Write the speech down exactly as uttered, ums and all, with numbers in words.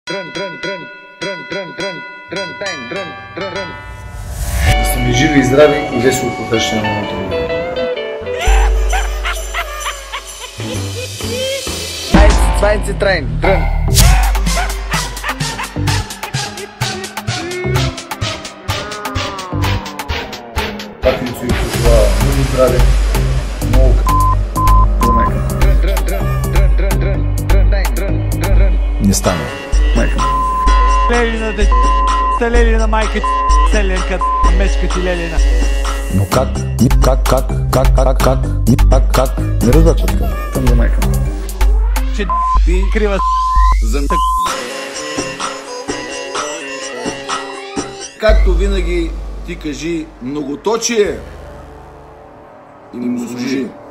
Дрън, дрън, дрън, дрън, дрън, дрън, дрън, дрън, дрън, дрън, дрън. Да сте ми живи и здрави и весело посрещане на новото година. Двайци трайн, дрън. Патинцо и пожелава много здраве, много до майка. Не стана. Майка. Лелина да та Лелина майка селенка мечка ти Лелина. Но как? Как, как, как, как, как, как, как? Не разбрах какво така. Там за майка. Че ти крива За както винаги ти кажи многоточие и му служи.